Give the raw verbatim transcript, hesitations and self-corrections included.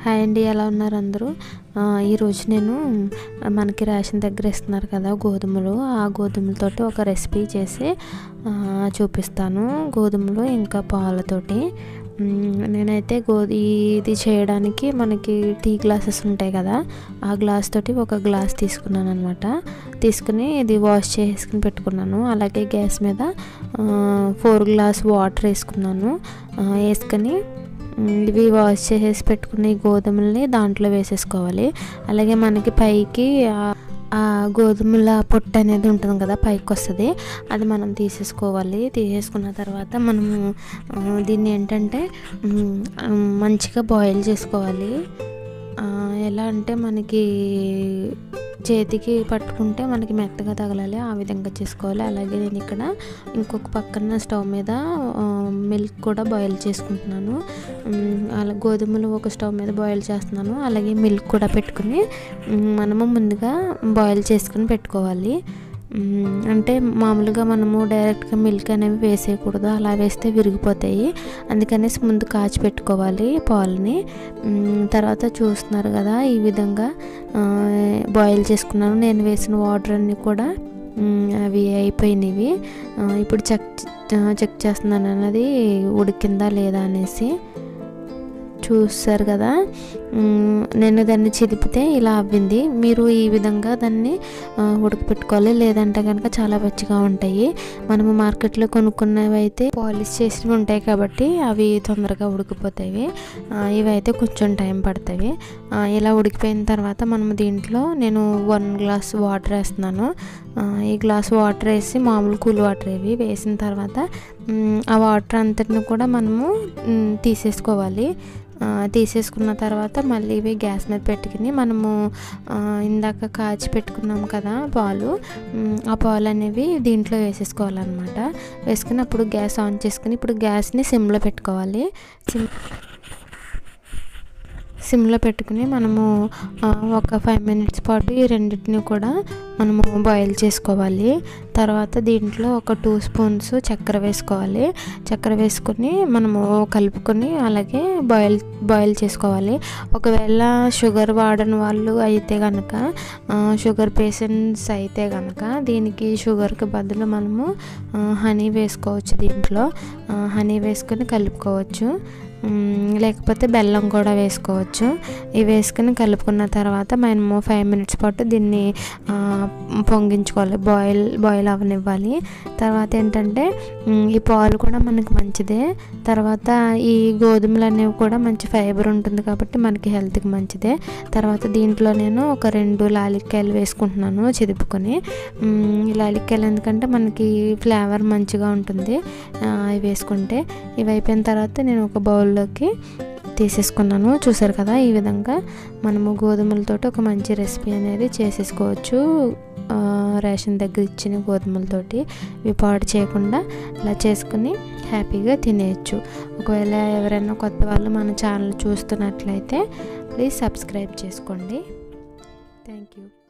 Hi అండి, ఎలా ఉన్నారు అందరూ? ఈరోజు నేను మనకి రేషన్ దగ్గర ఇస్తున్నారు కదా గోధుమలు, ఆ గోధుమలతోటి ఒక రెసిపీ చేసి చూపిస్తాను. గోధుమలు ఇంకా పాలతోటి. నేనైతే గో ఇది చేయడానికి మనకి టీ గ్లాసెస్ ఉంటాయి కదా, ఆ గ్లాస్ తోటి ఒక గ్లాస్ తీసుకున్నాను అనమాట. తీసుకుని ఇది వాష్ చేసుకుని పెట్టుకున్నాను. అలాగే గ్యాస్ మీద ఫోర్ గ్లాస్ వాటర్ వేసుకున్నాను. వేసుకొని ఇవి వాష్ చేసేసి పెట్టుకున్న ఈ గోధుమల్ని దాంట్లో వేసేసుకోవాలి. అలాగే మనకి పైకి ఆ గోధుమల పొట్టు అనేది ఉంటుంది కదా, పైకి వస్తుంది, అది మనం తీసేసుకోవాలి. తీసేసుకున్న తర్వాత మనము దీన్ని ఏంటంటే మంచిగా బాయిల్ చేసుకోవాలి. ఎలా అంటే మనకి చేతికి పట్టుకుంటే మనకి మెత్తగా తగలాలి, ఆ విధంగా చేసుకోవాలి. అలాగే నేను ఇక్కడ ఇంకొక పక్కన స్టవ్ మీద మిల్క్ కూడా బాయిల్ చేసుకుంటున్నాను. అలా గోధుమలు ఒక స్టవ్ మీద బాయిల్ చేస్తున్నాను. అలాగే మిల్క్ కూడా పెట్టుకుని మనము ముందుగా బాయిల్ చేసుకుని పెట్టుకోవాలి. అంటే మామూలుగా మనము డైరెక్ట్గా మిల్క్ అనేవి వేసేయకూడదు, అలా వేస్తే విరిగిపోతాయి. అందుకనేసి ముందు కాచి పెట్టుకోవాలి పాలని. తర్వాత చూస్తున్నారు కదా, ఈ విధంగా బాయిల్ చేసుకున్నాను. నేను వేసిన వాటర్ అన్నీ కూడా అవి అయిపోయినవి. ఇప్పుడు చెక్ చెక్ చేస్తున్నాను అన్నది ఉడికిందా లేదా అనేసి. చూస్తారు కదా, నేను దాన్ని చిదిపితే ఇలా అవ్వింది. మీరు ఈ విధంగా దాన్ని ఉడకపెట్టుకోవాలి, లేదంటే కనుక చాలా పచ్చిగా ఉంటాయి. మనము మార్కెట్లో కొనుక్కున్నవి అయితే పాలిష్ చేసినవి ఉంటాయి కాబట్టి అవి తొందరగా ఉడికిపోతాయి. ఇవైతే కొంచెం టైం పడుతుంది. ఇలా ఉడికిపోయిన తర్వాత మనము దీంట్లో నేను వన్ గ్లాస్ వాటర్ వేస్తున్నాను. ఈ గ్లాస్ వాటర్ వేసి, మామూలు కూల్ వాటర్ ఇవి వేసిన తర్వాత ఆ వాటర్ అంతటిని కూడా మనము తీసేసుకోవాలి. తీసేసుకున్న తర్వాత మళ్ళీ ఇవి గ్యాస్ మీద పెట్టుకుని మనము ఇందాక కాచి పెట్టుకున్నాం కదా పాలు, ఆ పాలు అనేవి దీంట్లో వేసేసుకోవాలన్నమాట. వేసుకుని అప్పుడు గ్యాస్ ఆన్ చేసుకుని ఇప్పుడు గ్యాస్ని సిమ్లో పెట్టుకోవాలి. సిమ్ సిమ్లో పెట్టుకుని మనము ఒక ఫైవ్ మినిట్స్ పాటు ఈ రెండింటిని కూడా మనము బాయిల్ చేసుకోవాలి. తర్వాత దీంట్లో ఒక టూ స్పూన్స్ చక్కెర వేసుకోవాలి. చక్కెర వేసుకొని మనము కలుపుకొని అలాగే బాయిల్ బాయిల్ చేసుకోవాలి. ఒకవేళ షుగర్ వాడని వాళ్ళు అయితే కనుక, షుగర్ పేషెంట్స్ అయితే కనుక దీనికి షుగర్కి బదులు మనము హనీ వేసుకోవచ్చు. దీంట్లో హనీ వేసుకొని కలుపుకోవచ్చు, లేకపోతే బెల్లం కూడా వేసుకోవచ్చు. ఇవి వేసుకొని కలుపుకున్న తర్వాత మనము ఫైవ్ మినిట్స్ పాటు దీన్ని పొంగించుకోవాలి, బాయిల్ బాయిల్ అవ్వనివ్వాలి. తర్వాత ఏంటంటే ఈ పాలు కూడా మనకి మంచిదే. తర్వాత ఈ గోధుమలు అనేవి కూడా మంచి ఫైబర్ ఉంటుంది కాబట్టి మనకి హెల్త్కి మంచిదే. తర్వాత దీంట్లో నేను ఒక రెండు లాలిక్కాయలు వేసుకుంటున్నాను చిదుపుకొని. ఈ లాలిక్కాయలు ఎందుకంటే మనకి ఫ్లేవర్ మంచిగా ఉంటుంది ఇవి వేసుకుంటే. ఇవి అయిపోయిన తర్వాత నేను ఒక బౌల్లోకి తీసేసుకున్నాను. చూసారు కదా, ఈ విధంగా మనము గోధుమలతోటి ఒక మంచి రెసిపీ అనేది చేసేసుకోవచ్చు. రేషన్ దగ్గర ఇచ్చిన గోధుమలతోటి ఇవి పాడు చేయకుండా ఇలా చేసుకుని హ్యాపీగా తినేయచ్చు. ఒకవేళ ఎవరైనా కొత్త వాళ్ళు మన ఛానల్ చూస్తున్నట్లయితే ప్లీజ్ సబ్స్క్రైబ్ చేసుకోండి. Thank you.